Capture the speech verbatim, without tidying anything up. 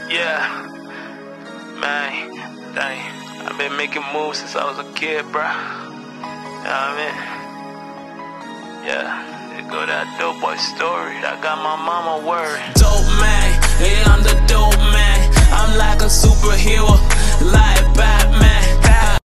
Yeah, man, dang, I've been making moves since I was a kid, bruh. You know what I mean? Yeah, there go that dope boy story. I got my mama worried. Dope man, yeah, I'm the